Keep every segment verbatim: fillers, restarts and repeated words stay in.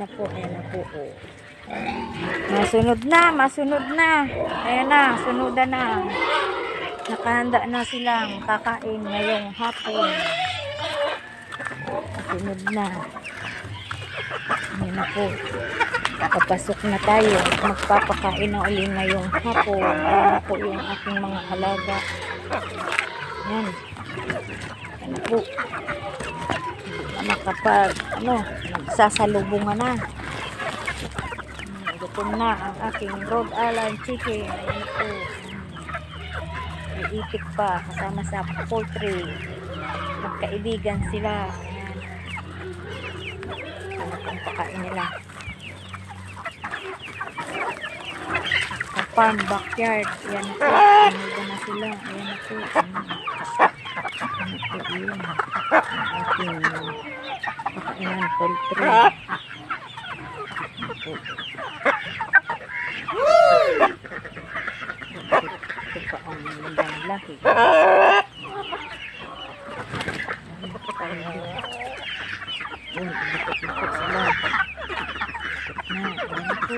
na po, ayan na po. Oh. Masunod na, masunod na. Ayan na, sunudan na. Nakahanda na silang kakain ngayong hapon. Masunod na. Ayan na po. Papasok na tayo. Magpapakain na uli ngayong hapon. Ayan na po yung aking mga alaga. Ayan. Ayan na po. Makapag, ano, nagsasalubungan na. Gutom na ang aking Rhode Island chicken. Ayan po. Iitik pa kasama sa poultry. Magkaibigan sila. Ayan. Ano pang pakain nila. Sa farm, backyard. Ayan po. Ayan na sila. Ayan na po. Ayan po yun. Ang aking pakainan poultry. Ayan po. Ito pa ang magandang lahi. Ayan, ikot-ikot sila. Na, ayan po.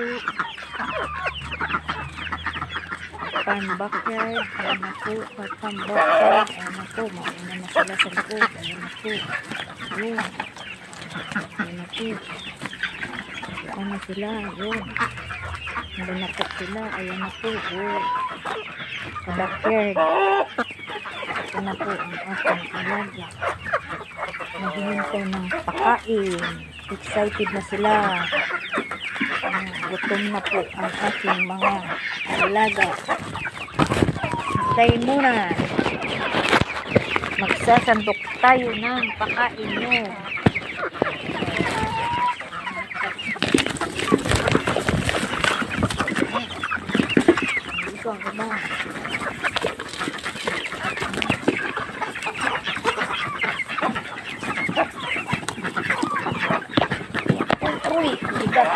Farm backyard. Ayan na po. Farm backyard. Ayan na po. Mauna na sila sa loob. Ayan na po. Ayan. Ayan na po. Ayan na sila. Ayan. Ayan na po sila. Ayan na po. Ayan. Sa backyard. Ito na po ang aking alaga. Naghihintay ng pakain. Excited na sila. Ayan, gutom na po ang aking mga alaga. Hintayin muna. Magsasandok tayo ng pakain nyo. Ito ang iba. Uy, bigat.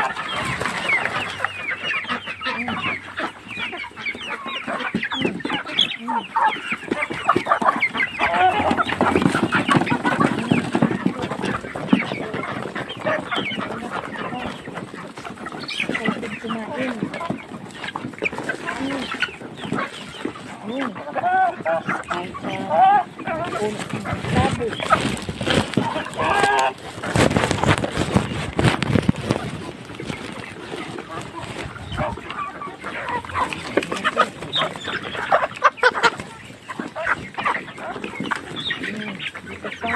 Kumain. Hmm. Hmm. Kahit sa puno ng sabot. Hmm. Dito pa.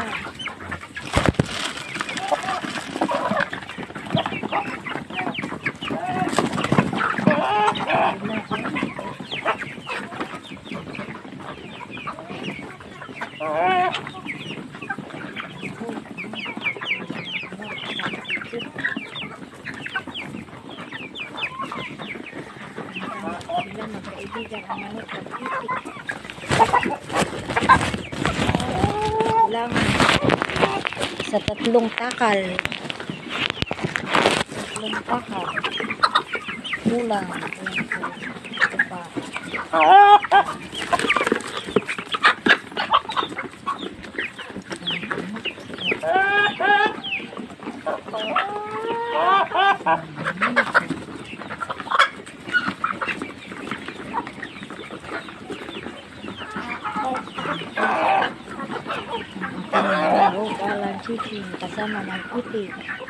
Sila magkaibigan ang manok at itik. Kailangan sa tatlong takal. Tatlong takal. Kulang. Ayan po. Ito pa. Rhode Island chicken kasama ng itik.